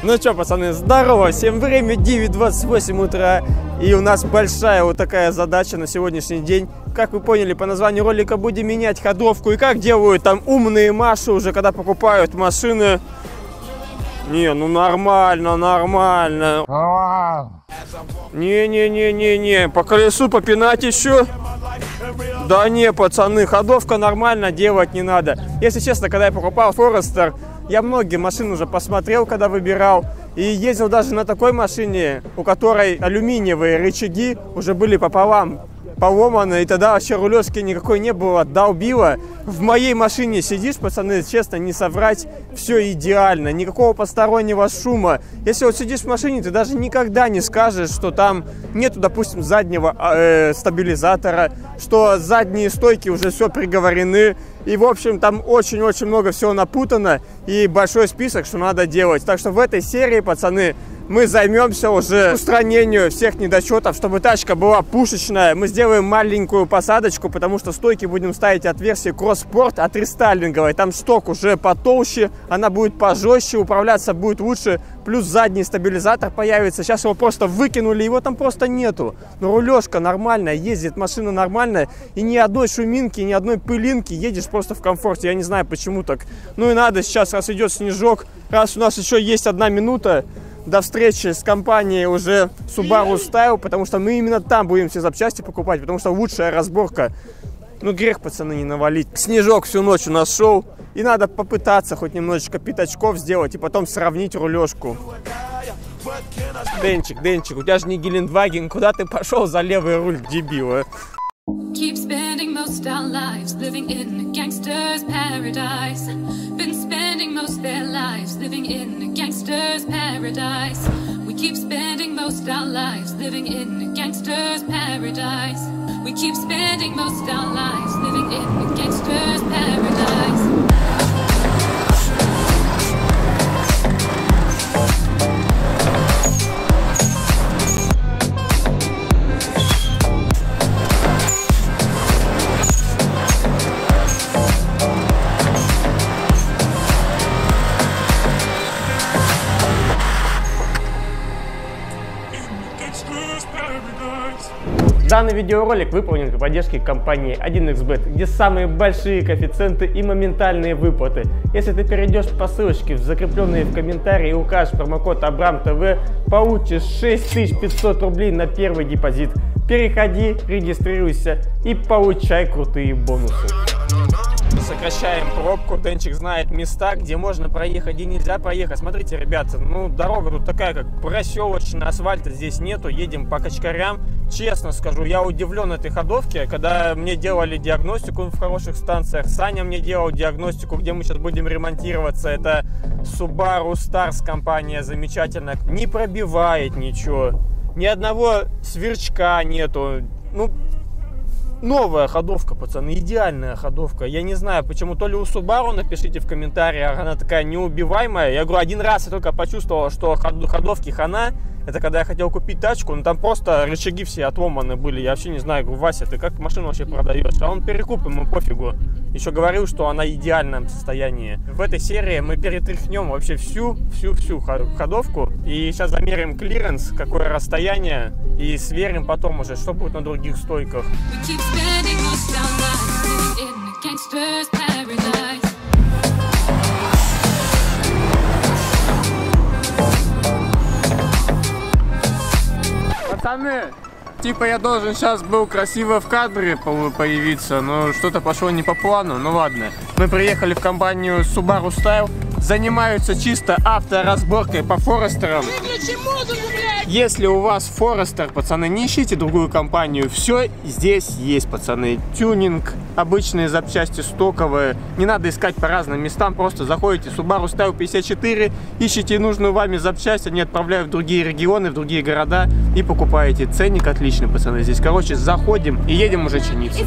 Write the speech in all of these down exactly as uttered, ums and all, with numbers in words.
Ну что, пацаны, здорово! Всем время девять двадцать восемь утра. И у нас большая вот такая задача на сегодняшний день. Как вы поняли, по названию ролика будем менять ходовку. И как делают там умные Маши уже, когда покупают машины. Не, ну нормально, нормально. Не-не-не-не-не, по колесу попинать еще. Да не, пацаны, ходовка нормально, делать не надо. Если честно, когда я покупал Форестер, я многие машины уже посмотрел, когда выбирал. И ездил даже на такой машине, у которой алюминиевые рычаги уже были пополам поломаны. И тогда вообще рулежки никакой не было, долбило. В моей машине сидишь, пацаны, честно, не соврать, все идеально. Никакого постороннего шума. Если вот сидишь в машине, ты даже никогда не скажешь, что там нету, допустим, заднего э, стабилизатора, что задние стойки уже все приговорены. И, в общем, там очень-очень много всего напутано и большой список, что надо делать. Так что в этой серии, пацаны, мы займемся уже устранением всех недочетов, чтобы тачка была пушечная. Мы сделаем маленькую посадочку, потому что стойки будем ставить от версии Cross Sport, от рестайлинговой. Там шток уже потолще, она будет пожестче, управляться будет лучше. Плюс задний стабилизатор появится. Сейчас его просто выкинули, его там просто нету. Но рулежка нормальная, ездит машина нормальная. И ни одной шуминки, ни одной пылинки. Едешь просто в комфорте. Я не знаю, почему так. Ну и надо сейчас, раз идет снежок, раз у нас еще есть одна минута до встречи с компанией уже Subaru Style, потому что мы именно там будем все запчасти покупать, потому что лучшая разборка. Ну, грех, пацаны, не навалить. Снежок всю ночь у нас шел, и надо попытаться хоть немножечко пятачков сделать и потом сравнить рулежку. Денчик, Денчик, у тебя же не Гелендваген, куда ты пошел за левый руль, дебила? Keep spending most our lives living in a gangster's paradise. Been spending most their lives living in a gangster's paradise. We keep spending most our lives living in a gangster's paradise. We keep spending most our lives living in a gangster's paradise. Данный видеоролик выполнен при поддержке компании один икс бет, где самые большие коэффициенты и моментальные выплаты. Если ты перейдешь по ссылочке, закрепленные в комментарии, и укажешь промокод Абрам ТВ, получишь шесть тысяч пятьсот рублей на первый депозит. Переходи, регистрируйся и получай крутые бонусы. Сокращаем пробку. Денчик знает места, где можно проехать, где нельзя проехать. Смотрите, ребята, ну дорога тут такая, как проселочная, асфальта здесь нету. Едем по качкарям. Честно скажу, я удивлен этой ходовке. Когда мне делали диагностику в хороших станциях, Саня мне делал диагностику, где мы сейчас будем ремонтироваться. Это Subaru Stars, компания замечательная. Не пробивает ничего. Ни одного сверчка нету. Ну, новая ходовка, пацаны, идеальная ходовка. Я не знаю, почему, то ли у Subaru, напишите в комментариях, она такая неубиваемая. Я говорю, один раз я только почувствовал, что ходовки хана. Это когда я хотел купить тачку, но там просто рычаги все отломаны были. Я вообще не знаю, говорю, Вася, ты как машину вообще продаешь? А он перекуп, ему пофигу. Еще говорил, что она в идеальном состоянии. В этой серии мы перетряхнем вообще всю, всю-всю ходовку. И сейчас замерим клиренс, какое расстояние. И сверим потом уже, что будет на других стойках. Пацаны, типа я должен сейчас был красиво в кадре появиться, но что-то пошло не по плану, ну ладно. Мы приехали в компанию Subaru Style, занимаются чисто авторазборкой по Форестерам. Если у вас Форестер, пацаны, не ищите другую компанию, все здесь есть, пацаны. Тюнинг, обычные запчасти стоковые, не надо искать по разным местам, просто заходите в Subaru Style пятьдесят четыре, ищите нужную вами запчасть, они отправляют в другие регионы, в другие города и покупаете. Ценник отличный, пацаны, здесь. Короче, заходим и едем уже чиниться.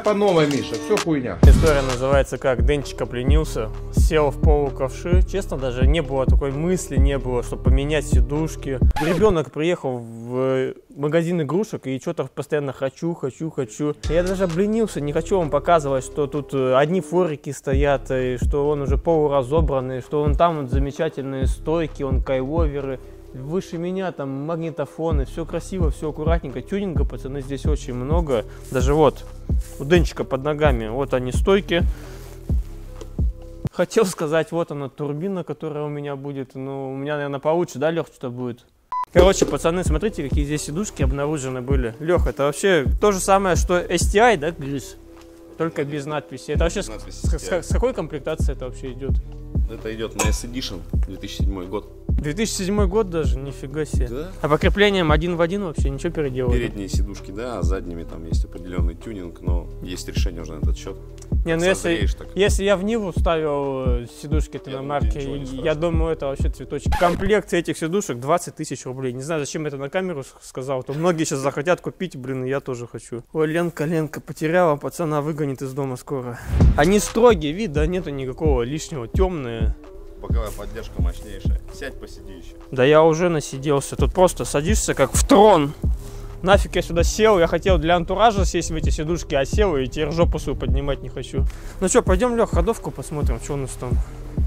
по новой, Миша, все хуйня. История называется как «Денчик обленился», сел в полуковши. Честно, даже не было такой мысли, не было, чтобы поменять сидушки. Ребенок приехал в магазин игрушек и что-то постоянно хочу, хочу, хочу. Я даже обленился, не хочу вам показывать, что тут одни форики стоят, и что он уже полуразобранный, что он там вот замечательные стойки, он кайловеры. Выше меня там магнитофоны, все красиво, все аккуратненько. Тюнинга, пацаны, здесь очень много. Даже вот у Денчика под ногами, вот они стойки. Хотел сказать, вот она турбина, которая у меня будет. Но у меня, наверное, получше, да, Лех, что-то будет? Короче, пацаны, смотрите, какие здесь сидушки обнаружены были. Лех, это вообще то же самое, что эс ти ай, да, Гриш? Только без надписи. Это вообще с, с, с какой комплектации это вообще идет? Это идет на эс Edition, две тысячи седьмой год. две тысячи седьмой год даже, нифига себе. Да. А по креплениям один в один вообще ничего переделывать? Передние сидушки, да, а задними там есть определенный тюнинг, но есть решение уже на этот счет. Не, ну если, если я в Ниву ставил сидушки-то на марке, я думаю, это вообще цветочек. Комплект этих сидушек двадцать тысяч рублей. Не знаю, зачем это на камеру сказал, то многие сейчас захотят купить, блин, и я тоже хочу. Ой, Ленка, Ленка потеряла, пацана выгонит из дома скоро. Они строгие, вида нету никакого лишнего, темные. Боковая поддержка мощнейшая. Сядь, посиди еще. Да я уже насиделся. Тут просто садишься как в трон. Нафиг я сюда сел. Я хотел для антуража сесть в эти сидушки, а сел и теперь жопу свою поднимать не хочу. Ну что, пойдем, Лех, ходовку посмотрим, что у нас там.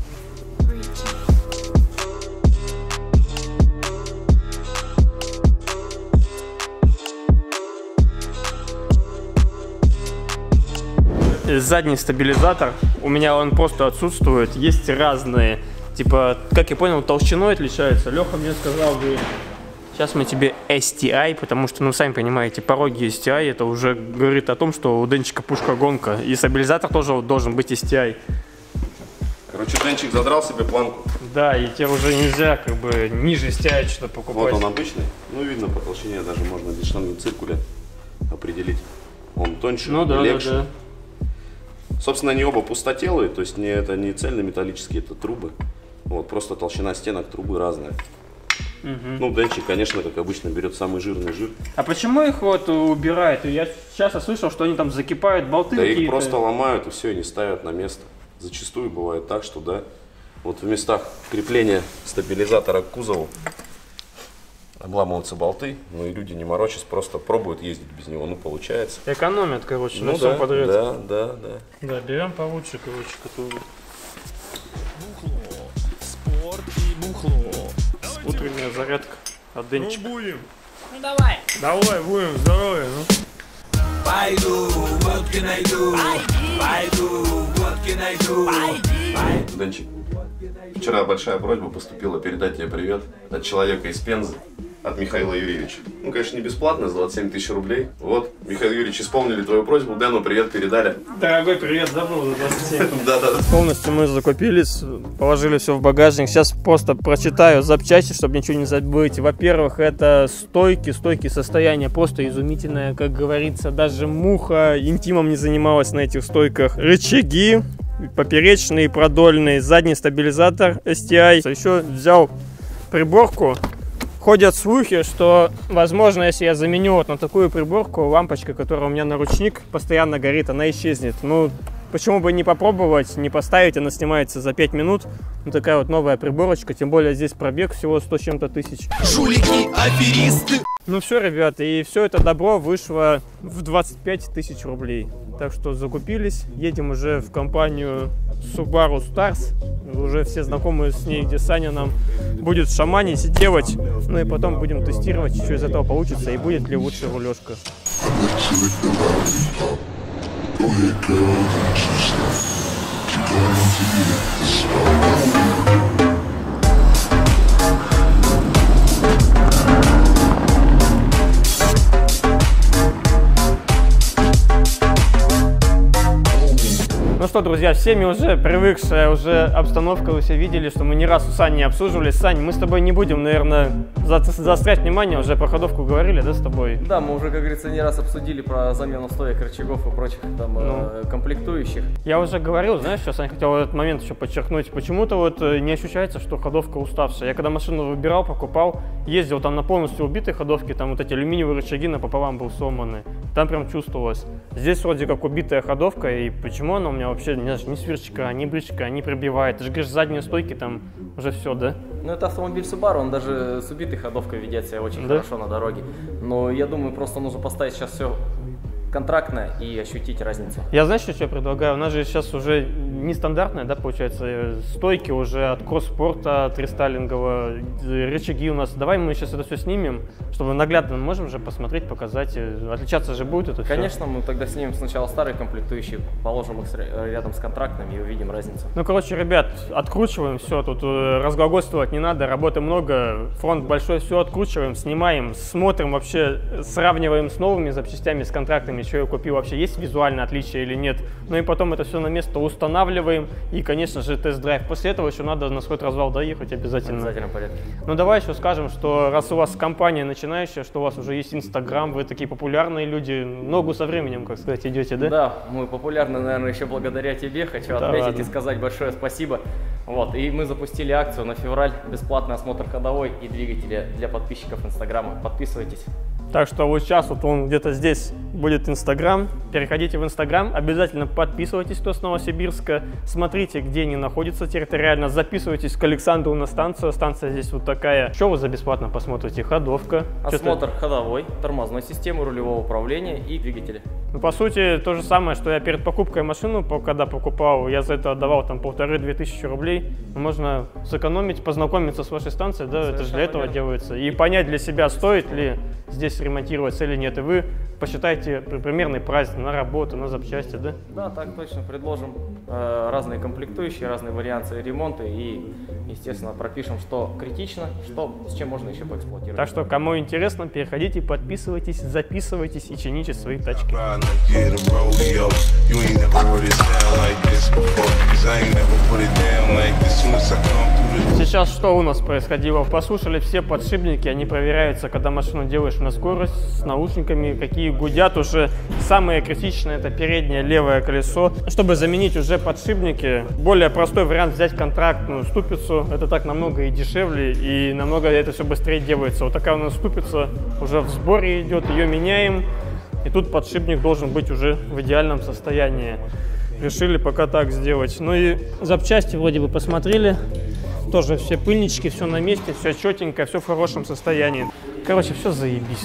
Задний стабилизатор. У меня он просто отсутствует. Есть разные. Типа, как я понял, толщиной отличается. Леха мне сказал, говорит, сейчас мы тебе эс ти ай, потому что, ну, сами понимаете, пороги эс ти ай, это уже говорит о том, что у Денчика пушка-гонка. И стабилизатор тоже должен быть эс ти ай. Короче, Денчик задрал себе планку. Да, и тебе уже нельзя, как бы, ниже эс ти ай что-то покупать. Вот он обычный. Ну, видно по толщине, даже можно без штанги циркуля определить. Он тоньше, ну, да, легче. Да, да. Собственно, они оба пустотелые, то есть не, это не цельнометаллические, это трубы. Вот, просто толщина стенок трубы разная. Угу. Ну, Денчик, конечно, как обычно, берет самый жирный жир. А почему их вот убирают? Я часто слышал, что они там закипают, болты Да какие-то. их просто ломают и все, и не ставят на место. Зачастую бывает так, что, да, вот в местах крепления стабилизатора к кузову обламываются болты, ну и люди не морочатся, просто пробуют ездить без него, ну получается. Экономят, короче, ну, на да, всем подряд. Да, да, да. Да, берем получше, короче, которую. Бухло, спорт и бухло. Утренняя зарядка от Денчика. Ну будем. Ну давай. Давай, будем, здоровья, ну. Пойду, водки найду. Пойду, водки найду. Денчик, вчера большая просьба поступила передать тебе привет от человека из Пензы, от Михаила Юрьевича. Ну, конечно, не бесплатно, за двадцать семь тысяч рублей. Вот, Михаил Юрьевич, исполнили твою просьбу, Дэну привет передали. Дорогой, привет, забыл за двадцать семь. Да-да. Полностью мы закупились, положили все в багажник. Сейчас просто прочитаю запчасти, чтобы ничего не забыть. Во-первых, это стойки, стойки состояния просто изумительное, как говорится. Даже муха интимом не занималась на этих стойках. Рычаги поперечный, продольный, задний стабилизатор эс ти ай. Еще взял приборку. Ходят слухи, что, возможно, если я заменю вот на такую приборку, лампочка, которая у меня на ручник постоянно горит, она исчезнет. Ну, почему бы не попробовать, не поставить, она снимается за пять минут. Ну, такая вот новая приборочка, тем более здесь пробег всего сто с чем-то тысяч. Жулики, аферисты. Ну все, ребята, и все это добро вышло в двадцать пять тысяч рублей. Так что закупились, едем уже в компанию Subaru Stars. Уже все знакомые с ней, где Саня нам будет шаманить и делать. Ну и потом будем тестировать, что из этого получится и будет ли лучше рулежка. Ну что, друзья, всеми уже привыкшая уже обстановка, вы все видели, что мы не раз у Сани обслуживались. Сань, мы с тобой не будем, наверное, за заострять внимание, уже про ходовку говорили, да, с тобой? Да, мы уже, как говорится, не раз обсудили про замену стоек, рычагов и прочих там ну, э, комплектующих. Я уже говорил, знаешь, что, Сань, хотел этот момент еще подчеркнуть. Почему-то вот не ощущается, что ходовка уставшая. Я когда машину выбирал, покупал, ездил там на полностью убитой ходовке, там вот эти алюминиевые рычаги напополам был сломаны. Там прям чувствовалось. Здесь вроде как убитая ходовка, и почему она у меня вообще не, ни сверчка, ни брычка, не пробивает. Ты же говоришь, задние стойки там уже все, да? Ну, это автомобиль Subaru, он даже с убитой ходовкой ведет себя очень да? хорошо на дороге. Но я думаю, просто нужно поставить сейчас все контрактно и ощутить разницу. Я, знаешь, что я предлагаю? У нас же сейчас уже нестандартная, да, получается, стойки уже от кросс-спорта, от рестайлингового, рычаги у нас. Давай мы сейчас это все снимем, чтобы наглядно мы можем же посмотреть, показать. Отличаться же будет это Конечно, все. мы тогда снимем сначала старые комплектующие, положим их рядом с контрактными и увидим разницу. Ну, короче, ребят, откручиваем все, тут разглагольствовать не надо, работы много, фронт большой, все откручиваем, снимаем, смотрим вообще, сравниваем с новыми запчастями, с контрактами, что я купил, вообще есть визуальное отличие или нет. Ну и потом это все на место устанавливаем и, конечно же, тест-драйв. После этого еще надо на сход-развал доехать обязательно. В обязательном порядке. Ну давай еще скажем, что раз у вас компания начинающая, что у вас уже есть Инстаграм, вы такие популярные люди, ногу со временем, как сказать, идете, да? Да, мы популярны, наверное, еще благодаря тебе. Хочу да отметить ладно. и сказать большое спасибо. Вот, и мы запустили акцию на февраль, бесплатный осмотр ходовой и двигателя для подписчиков Инстаграма. Подписывайтесь. Так что вот сейчас вот он где-то здесь будет Инстаграм. Переходите в Инстаграм, обязательно подписывайтесь, кто с Новосибирска. Смотрите, где они находятся территориально. Записывайтесь к Александру на станцию. Станция здесь вот такая. Что вы за бесплатно посмотрите? Ходовка. Осмотр ходовой, тормозной системы, рулевого управления и двигателя. Ну, по сути, то же самое, что я перед покупкой машину, когда покупал, я за это отдавал там полторы-две тысячи рублей. Можно сэкономить, познакомиться с вашей станцией, да, это же для этого верно. Делается. И понять для себя, стоит ли здесь ремонтироваться или нет. И вы посчитайте примерный прайс на работу, на запчасти, да? Да, так точно. Предложим э, разные комплектующие, разные варианты ремонта и, естественно, пропишем, что критично, что, с чем можно еще поэксплуатировать. Так что, кому интересно, переходите, подписывайтесь, записывайтесь и чините свои тачки. Сейчас что у нас происходило? Послушали все подшипники, они проверяются, когда машину делаешь на скорость, с наушниками, какие гудят уже. Самое критичное — это переднее левое колесо. Чтобы заменить уже подшипники, более простой вариант — взять контрактную ступицу. Это так намного и дешевле, и намного это все быстрее делается. Вот такая у нас ступица уже в сборе идет, ее меняем. И тут подшипник должен быть уже в идеальном состоянии. Решили пока так сделать. Ну и запчасти вроде бы посмотрели. Тоже все пыльнички, все на месте, все четенько, все в хорошем состоянии. Короче, все заебись.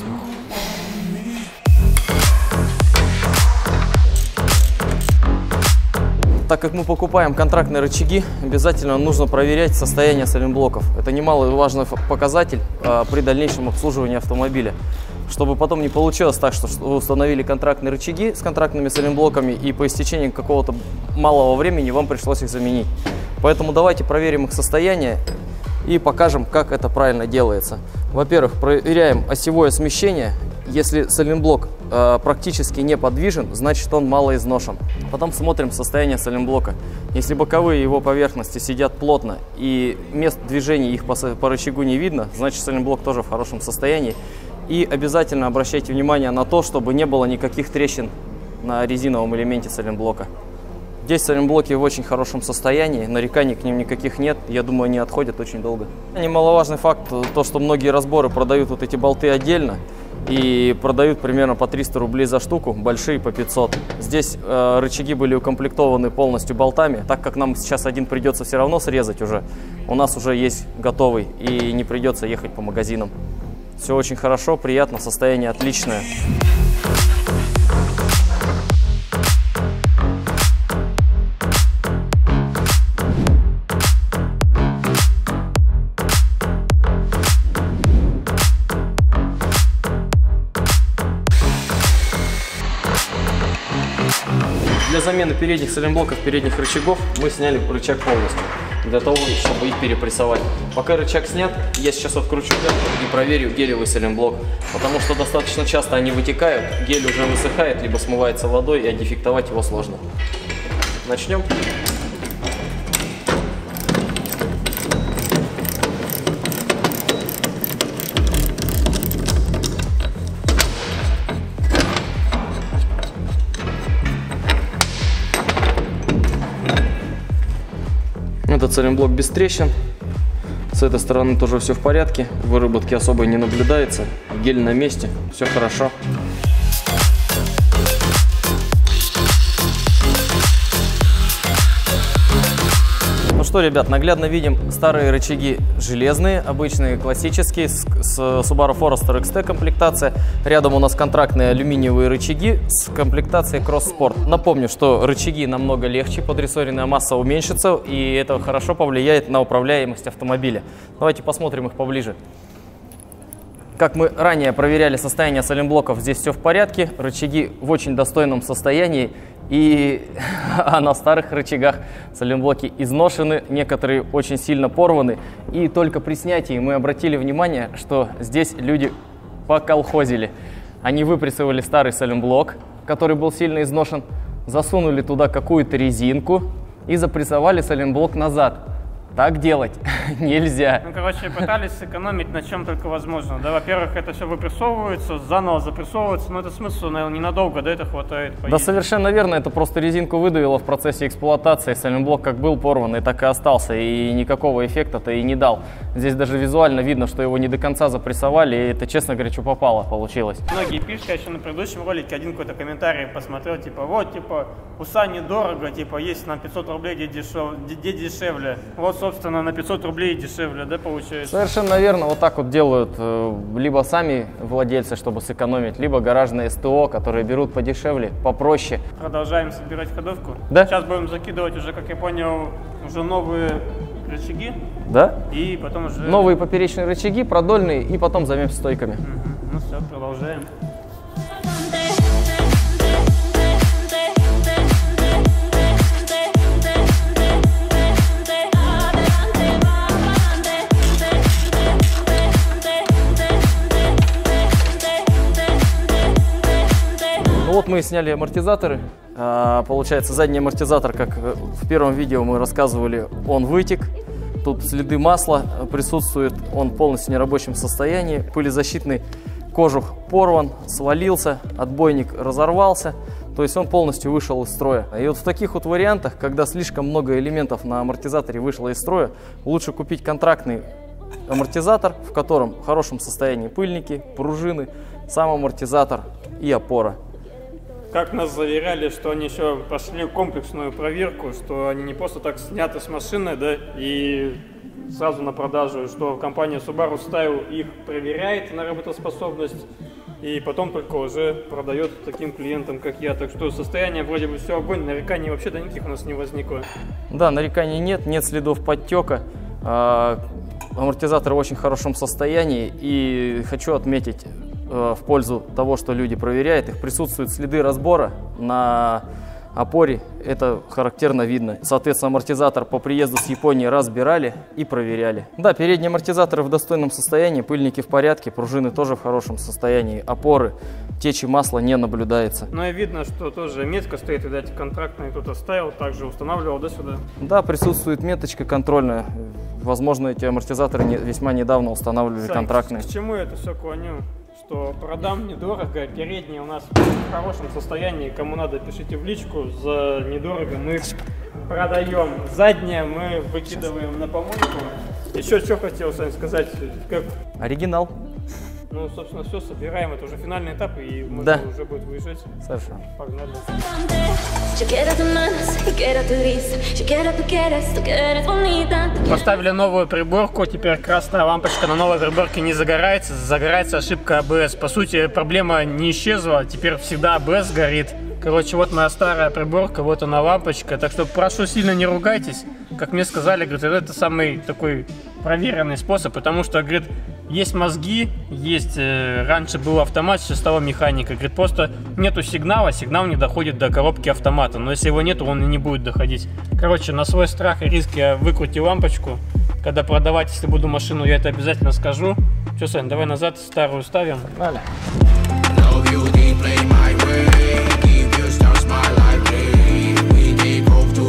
Так как мы покупаем контрактные рычаги, обязательно нужно проверять состояние сайлентблоков. Это немаловажный показатель а, при дальнейшем обслуживании автомобиля. Чтобы потом не получилось так, что вы установили контрактные рычаги с контрактными сайлентблоками и по истечении какого-то малого времени вам пришлось их заменить. Поэтому давайте проверим их состояние и покажем, как это правильно делается. Во-первых, проверяем осевое смещение. Если сайлентблок э, практически не подвижен, значит он мало изношен. Потом смотрим состояние сайлентблока. Если боковые его поверхности сидят плотно и мест движения их по, по рычагу не видно, значит сайлентблок тоже в хорошем состоянии. И обязательно обращайте внимание на то, чтобы не было никаких трещин на резиновом элементе сайлентблока. Здесь сайлентблоки в очень хорошем состоянии, нареканий к ним никаких нет, я думаю, они отходят очень долго. Немаловажный факт, то, что многие разборы продают вот эти болты отдельно и продают примерно по триста рублей за штуку, большие по пятьсот. Здесь э, рычаги были укомплектованы полностью болтами, так как нам сейчас один придется все равно срезать уже, у нас уже есть готовый и не придется ехать по магазинам. Все очень хорошо, приятно, состояние отличное. Для замены передних сайлентблоков, передних рычагов мы сняли рычаг полностью, для того, чтобы их перепрессовать. Пока рычаг снят, я сейчас откручу и проверю гелевый сайлентблок, потому что достаточно часто они вытекают, гель уже высыхает, либо смывается водой, и отдефектовать его сложно. Начнем. Этот сайлентблок без трещин. С этой стороны тоже все в порядке. Выработки особой не наблюдается. Гель на месте. Все хорошо. Ну что, ребят, наглядно видим старые рычаги железные, обычные, классические, с, с Subaru Forester икс ти комплектация. Рядом у нас контрактные алюминиевые рычаги с комплектацией Cross Sport. Напомню, что рычаги намного легче, подрессоренная масса уменьшится, и это хорошо повлияет на управляемость автомобиля. Давайте посмотрим их поближе. Как мы ранее проверяли состояние сайлентблоков, здесь все в порядке, рычаги в очень достойном состоянии. И а на старых рычагах сайлентблоки изношены, некоторые очень сильно порваны. И только при снятии мы обратили внимание, что здесь люди поколхозили. Они выпрессовали старый сайлентблок, который был сильно изношен, засунули туда какую-то резинку и запрессовали сайлентблок назад. Так делать нельзя. Ну, короче, пытались сэкономить на чем только возможно. Да, во-первых, это все выпрессовывается, заново запрессовывается, но это смысл, наверное, ненадолго, да, это хватает. Поездить. Да, совершенно верно, это просто резинку выдавило в процессе эксплуатации, сайлентблок как был порванный, так и остался, и никакого эффекта-то и не дал. Здесь даже визуально видно, что его не до конца запрессовали, и это, честно говоря, что попало получилось. Многие пишут, я еще на предыдущем ролике один какой-то комментарий посмотрел, типа, вот, типа, уса недорого, типа, есть на пятьсот рублей, где, дешев... где дешевле. Вот, собственно, на пятьсот рублей дешевле, да, получается? Совершенно верно, вот так вот делают либо сами владельцы, чтобы сэкономить, либо гаражные СТО, которые берут подешевле, попроще. Продолжаем собирать ходовку. Да. Сейчас будем закидывать уже, как я понял, уже новые рычаги. Да. И потом уже... Новые поперечные рычаги, продольные, и потом займемся стойками. Угу. Ну все, продолжаем. Вот мы сняли амортизаторы. Получается, задний амортизатор, как в первом видео мы рассказывали, он вытек. Тут следы масла присутствуют, он полностью в нерабочем состоянии. Пылезащитный кожух порван, свалился, отбойник разорвался. То есть он полностью вышел из строя. И вот в таких вот вариантах, когда слишком много элементов на амортизаторе вышло из строя, лучше купить контрактный амортизатор, в котором в хорошем состоянии пыльники, пружины, сам амортизатор и опора. Как нас заверяли, что они еще прошли комплексную проверку, что они не просто так сняты с машины, да, и сразу на продажу, что компания Subaru Style их проверяет на работоспособность и потом только уже продает таким клиентам, как я. Так что состояние вроде бы все огонь, нареканий вообще-то никаких у нас не возникло. Да, нареканий нет, нет следов подтека. Амортизаторы в очень хорошем состоянии, и хочу отметить в пользу того, что люди проверяют, их присутствуют следы разбора на опоре, это характерно видно. Соответственно, амортизатор по приезду с Японии разбирали и проверяли. Да, передние амортизаторы в достойном состоянии, пыльники в порядке, пружины тоже в хорошем состоянии, опоры, течи масла не наблюдается. Ну и видно, что тоже метка стоит, видать, контрактный кто-то ставил, также устанавливал, да, сюда? Да, присутствует меточка контрольная. Возможно, эти амортизаторы не, весьма недавно устанавливали. Сань, контрактные. К чему я это все клоню? Что продам недорого, передние у нас в хорошем состоянии, кому надо, пишите в личку, за недорого мы продаем. Заднее мы выкидываем на помойку. Еще что хотел, Сань, сказать, как... Оригинал. Ну, собственно, все, собираем, это уже финальный этап, и можно, да, уже будет выезжать. Совершенно. Погнали. Поставили новую приборку, теперь красная лампочка на новой приборке не загорается, загорается ошибка АБС. По сути, проблема не исчезла, теперь всегда АБС горит. Короче, вот моя старая приборка, вот она лампочка, так что прошу, сильно не ругайтесь. Как мне сказали, говорит, это самый такой проверенный способ, потому что, говорит, есть мозги, есть, э, раньше был автомат шестого механика, говорит, просто нету сигнала, сигнал не доходит до коробки автомата, но если его нету, он и не будет доходить. Короче, на свой страх и риск я выкрутил лампочку, когда продавать, если буду машину, я это обязательно скажу. Че, Сань, давай назад старую ставим. Далее. To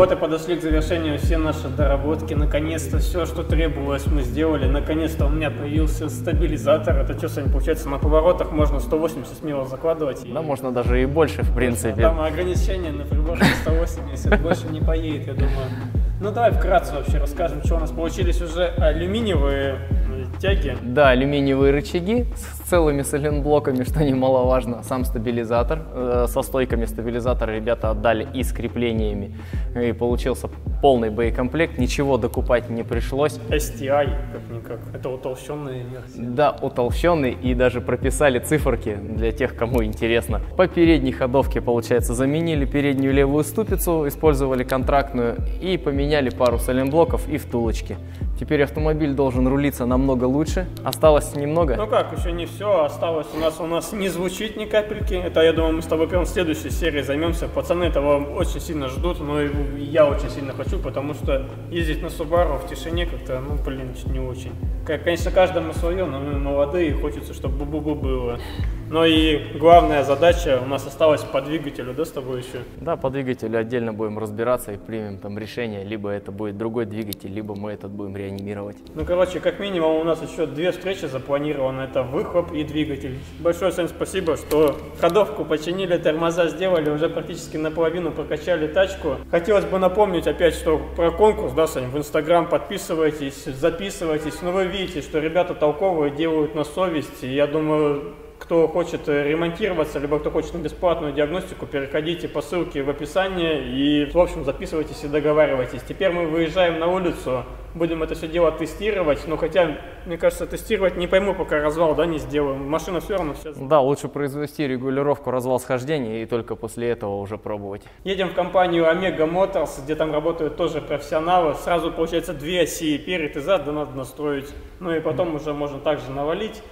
Вот и подошли к завершению все наши доработки. Наконец-то все, что требовалось, мы сделали. Наконец-то у меня появился стабилизатор. Это что, Сань, получается, на поворотах можно сто восемьдесят смело закладывать? Да, можно даже и больше, в принципе. Там ограничение на приборке сто восемьдесят, больше не поедет, я думаю. Ну давай вкратце вообще расскажем, что у нас получились уже алюминиевые тяги. Да, алюминиевые рычаги с целыми сайлентблоками, что немаловажно. Сам стабилизатор. Э, со стойками стабилизатора ребята отдали и с креплениями. И получился полный боекомплект. Ничего докупать не пришлось. эс ти ай, как-никак. Это утолщенные версии. Да, утолщенный. И даже прописали циферки для тех, кому интересно. По передней ходовке, получается, заменили переднюю левую ступицу, использовали контрактную и поменяли пару сайлентблоков и втулочки. Теперь автомобиль должен рулиться намного лучше. Осталось немного. Ну как, еще не все. Осталось у нас у нас не звучит ни капельки. Это, я думаю, мы с тобой прям в следующей серии займемся. Пацаны этого очень сильно ждут, но и я очень сильно хочу, потому что ездить на Subaru в тишине как-то, ну, блин, не очень. Конечно, каждому свое, но мы молодые, и хочется, чтобы бу-бу-бу было. Но и главная задача у нас осталась по двигателю, да, с тобой еще? Да, по двигателю отдельно будем разбираться и примем там решение. Либо это будет другой двигатель, либо мы этот будем реанимировать. Ну, короче, как минимум у нас еще две встречи запланированы. Это выхлоп и двигатель. Большое, Сань, спасибо, что ходовку починили, тормоза сделали, уже практически наполовину прокачали тачку. Хотелось бы напомнить опять, что про конкурс, да, Сань, в Инстаграм подписывайтесь, записывайтесь. Но вы видите, что ребята толковые, делают на совесть. И я думаю, кто хочет ремонтироваться, либо кто хочет на бесплатную диагностику, переходите по ссылке в описании и, в общем, записывайтесь и договаривайтесь. Теперь мы выезжаем на улицу, будем это все дело тестировать, но хотя, мне кажется, тестировать не пойму, пока развал, да, не сделаем. Машина все равно сейчас... Да, лучше произвести регулировку развал схождения и только после этого уже пробовать. Едем в компанию Omega Motors, где там работают тоже профессионалы. Сразу, получается, две оси, перед и зад, да, надо настроить. Ну и потом уже можно также навалить.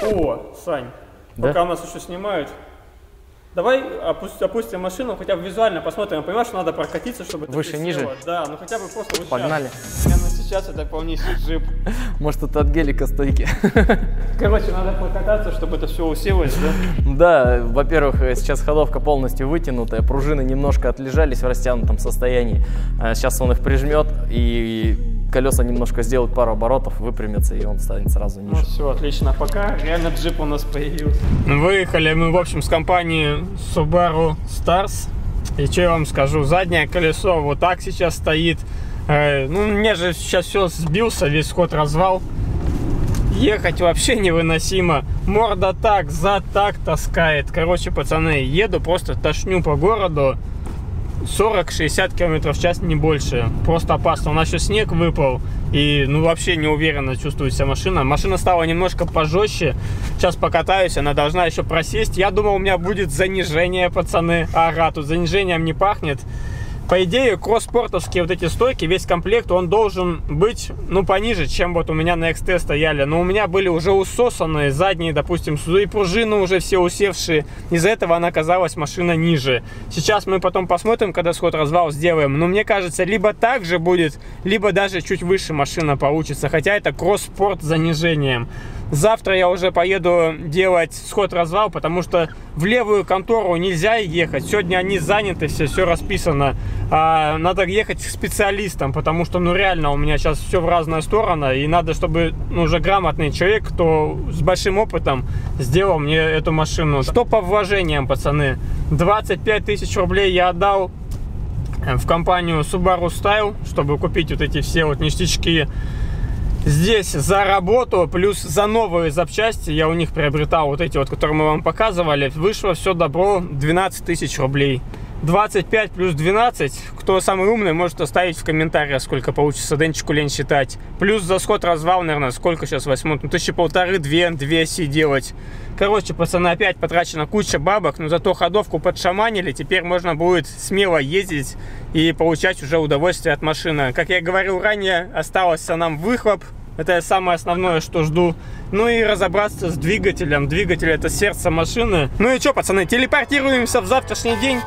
О, Сань. Да? Пока у нас еще снимают. Давай опустим, опустим машину, хотя бы визуально посмотрим. Понимаешь, что надо прокатиться, чтобы это выше, присела. ниже? Да, ну хотя бы просто вот Погнали. Прямо сейчас это полнейший джип. Может, это от гелика стойки. Короче, надо прокататься, чтобы это все уселось, да? Да, во-первых, сейчас ходовка полностью вытянутая, пружины немножко отлежались в растянутом состоянии. Сейчас он их прижмет и колеса немножко сделают пару оборотов, выпрямятся, и он станет сразу ниже. Ну все, отлично. Пока реально джип у нас появился. Выехали мы, в общем, с компании Subaru Stars. И что я вам скажу, заднее колесо вот так сейчас стоит. Э, ну, мне же сейчас все сбился, весь ход развал. Ехать вообще невыносимо. Морда так, зад так таскает. Короче, пацаны, еду, просто тошню по городу. сорок-шестьдесят километров в час, не больше. Просто опасно. У нас еще снег выпал. И, ну, вообще неуверенно чувствует себя машина. Машина стала немножко пожестче. Сейчас покатаюсь, она должна еще просесть. Я думал, у меня будет занижение, пацаны. Ага, тут занижением не пахнет. По идее, кросс-спортовские вот эти стойки, весь комплект, он должен быть, ну, пониже, чем вот у меня на икс ти стояли. Но у меня были уже усосанные задние, допустим, и пружины уже все усевшие. Из-за этого она казалась машина ниже. Сейчас мы потом посмотрим, когда сход-развал сделаем. Но мне кажется, либо так же будет, либо даже чуть выше машина получится. Хотя это кросс-спорт с занижением. Завтра я уже поеду делать сход-развал, потому что в левую контору нельзя ехать. Сегодня они заняты, все, все расписано. А, надо ехать к специалистам, потому что, ну, реально, у меня сейчас все в разные стороны. И надо, чтобы, ну, уже грамотный человек, кто с большим опытом, сделал мне эту машину. Что по вложениям, пацаны? двадцать пять тысяч рублей я отдал в компанию Subaru Style, чтобы купить вот эти все вот ништячки. Здесь за работу, плюс за новые запчасти, я у них приобретал вот эти вот, которые мы вам показывали, вышло все добро двенадцать тысяч рублей. двадцать пять плюс двенадцать, кто самый умный, может оставить в комментариях, сколько получится, денчику лень считать. Плюс за сход-развал, наверное, сколько сейчас возьмут, ну, тысячи полторы, две, две оси делать. Короче, пацаны, опять потрачена куча бабок, но зато ходовку подшаманили, теперь можно будет смело ездить и получать уже удовольствие от машины. Как я говорил ранее, остался нам выхлоп. Это самое основное, что жду. Ну и разобраться с двигателем. Двигатель — это сердце машины. Ну и что, пацаны, телепортируемся в завтрашний день.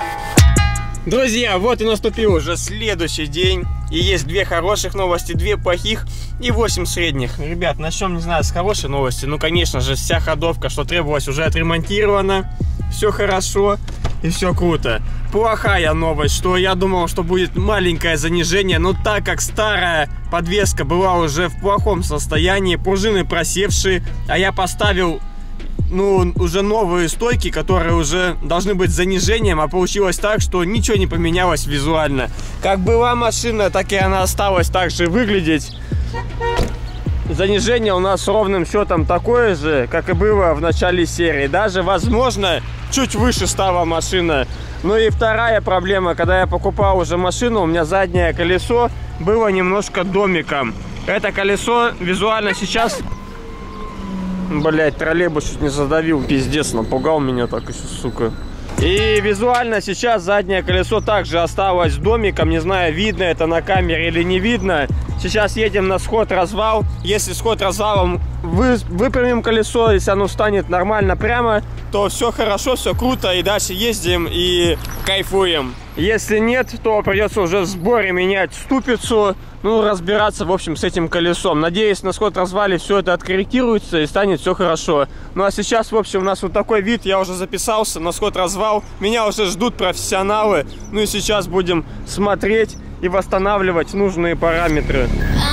Друзья, вот и наступил уже следующий день. И есть две хороших новости, две плохих и восемь средних. Ребят, начнем, не знаю, с хорошей новости. Ну, конечно же, вся ходовка, что требовалось, уже отремонтирована. Все хорошо. и все круто. Плохая новость, что я думал, что будет маленькое занижение, но так как старая подвеска была уже в плохом состоянии, пружины просевшие, а я поставил, ну, уже новые стойки, которые уже должны быть с занижением, а получилось так, что ничего не поменялось визуально. Как была машина, так и она осталась так же выглядеть. Занижение у нас ровным счетом такое же, как и было в начале серии. Даже, возможно, чуть выше стала машина. Ну и вторая проблема, когда я покупал уже машину, у меня заднее колесо было немножко домиком. Это колесо визуально сейчас... Блять, троллейбус чуть не задавил, пиздец, напугал меня так еще, сука. И визуально сейчас заднее колесо также осталось домиком. Не знаю, видно это на камере или не видно. Сейчас едем на сход-развал. Если сход-развалом вы, выпрямим колесо, если оно станет нормально прямо, то все хорошо, все круто. И дальше ездим и кайфуем. Если нет, то придется уже в сборе менять ступицу. Ну, разбираться, в общем, с этим колесом. Надеюсь, на сход-развале все это откорректируется и станет все хорошо. Ну, а сейчас, в общем, у нас вот такой вид. Я уже записался на сход-развал. Меня уже ждут профессионалы. Ну и сейчас будем смотреть и восстанавливать нужные параметры.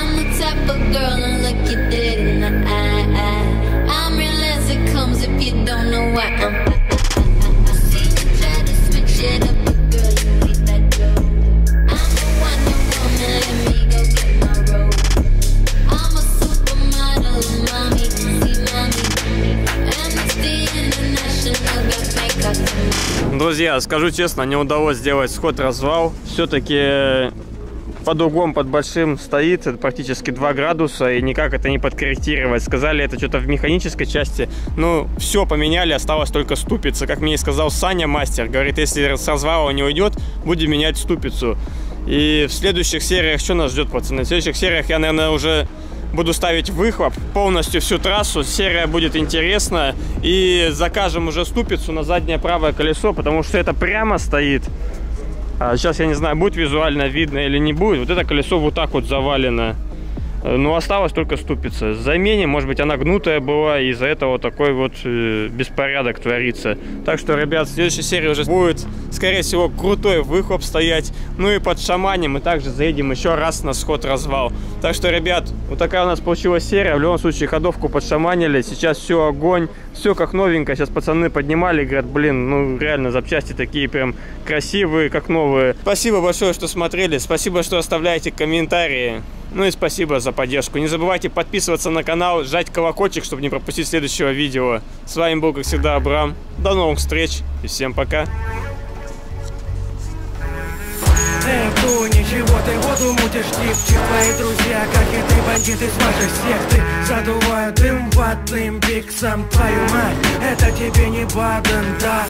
Друзья, скажу честно, не удалось сделать сход-развал. Все-таки под углом, под большим стоит, это практически два градуса, и никак это не подкорректировать. Сказали, это что-то в механической части. Ну, все поменяли, осталось только ступица. Как мне и сказал Саня, мастер, говорит, если с развала не уйдет, будем менять ступицу. И в следующих сериях, что нас ждет, пацаны? В следующих сериях я, наверное, уже буду ставить выхлоп полностью всю трассу. Серия будет интересна. И закажем уже ступицу на заднее правое колесо, потому что это прямо стоит. А сейчас я не знаю, будет визуально видно или не будет. Вот это колесо вот так вот завалено. Но осталось только ступица. Заменим, может быть, она гнутая была, и из-за этого такой вот э, беспорядок творится. Так что, ребят, в следующей серии уже будет, скорее всего, крутой выхлоп стоять. Ну и под шаманем мы также заедем еще раз на сход-развал. Так что, ребят, вот такая у нас получилась серия. В любом случае, ходовку подшаманили. Сейчас все огонь, все как новенькое. Сейчас пацаны поднимали, говорят, блин, ну реально запчасти такие прям красивые, как новые. Спасибо большое, что смотрели. Спасибо, что оставляете комментарии. Ну и спасибо за поддержку. Не забывайте подписываться на канал, жать колокольчик, чтобы не пропустить следующего видео. С вами был, как всегда, Абрам. До новых встреч и всем пока. Эх, ничего, ты воду мутишь, типчик. Твои друзья, как и ты, бандиты с вашей секты, задувают дым ватным пиксом. Твою мать, это тебе не Баден, да.